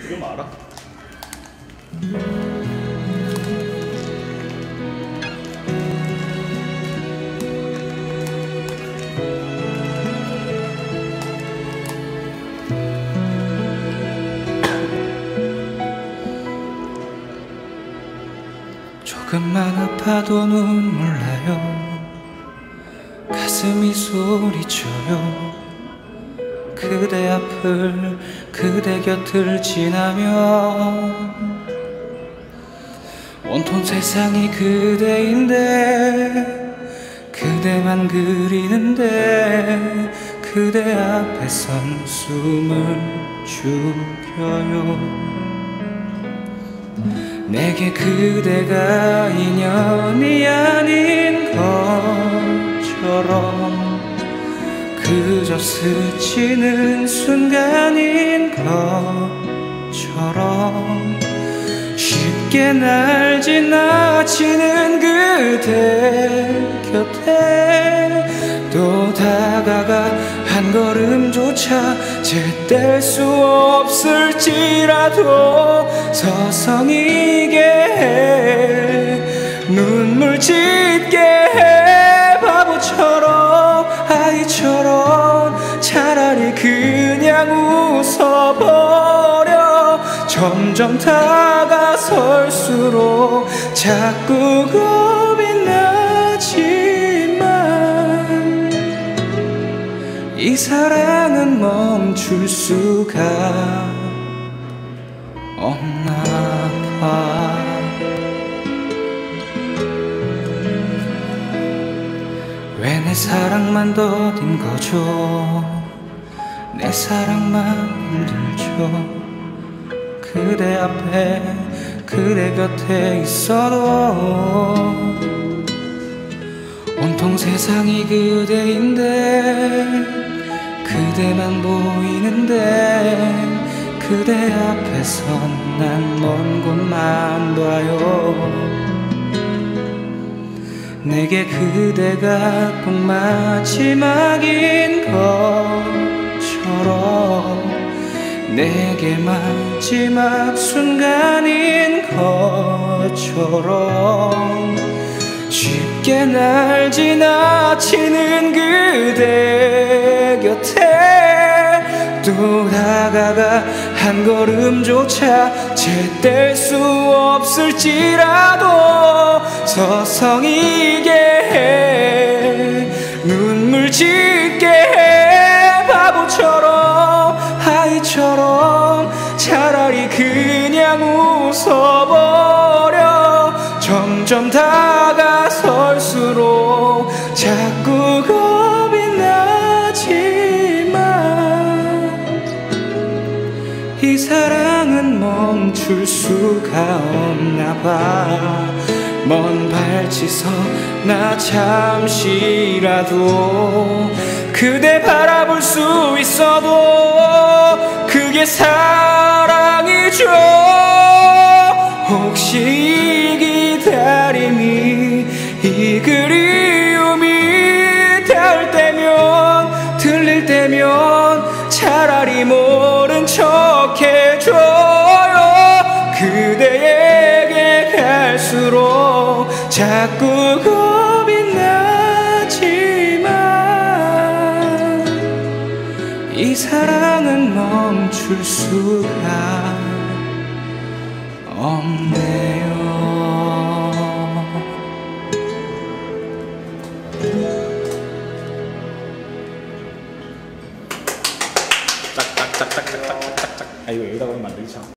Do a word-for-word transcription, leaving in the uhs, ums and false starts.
이거 알아? 조금만 아파도 눈물 나요. 가슴이 소리쳐요. 그대 앞을 그대 곁을 지나면 온통 세상이 그대인데 그대만 그리는데 그대 앞에선 숨을 죽여요. 내게 그대가 인연이 아닌 것처럼 그저 스치는 순간인 것처럼 쉽게 날 지나치는 그대 곁에 또 다가가 한 걸음조차 제뗄 수 없을지라도 서성이게 해 눈물 짓게 해 바보처럼 아이처럼 차라리 그냥 웃어버려. 점점 다가설수록 자꾸 겁이 나지만 이 사랑은 멈출 수가 없나 봐. 왜 내 사랑만 더딘 거죠? 내 사랑만 힘들죠. 그대 앞에 그대 곁에 있어도 온통 세상이 그대인데 그대만 보이는데 그대 앞에선 난 먼 곳만 봐요. 내게 그대가 꼭 마지막인 것처럼 내게 마지막 순간인 것처럼 쉽게 날 지나치는 그대 곁에 또 다가가 한 걸음조차 제뗄 수 없을지라도 서성이게 해 눈물 짓게 해 바보처럼 아이처럼 차라리 그냥 웃어버려. 점점 다가설수록 자꾸 겁이 나지만 이 사랑은 멈출 수가 없나 봐. 먼 발치서 나 잠시라도 그대 바라볼 수 있어도 그게 사랑이죠. 혹시 이 기다림이 이 그리움이 닿을 때면 들릴 때면 차라리 모른 척 해줘요. 그대에게 갈수록 자꾸 겁이 나지만 이 사랑은 멈출 수가 없네요. 짝짝짝짝짝짝짝짝. 아 이거 여기다가 하면 안 되지 참.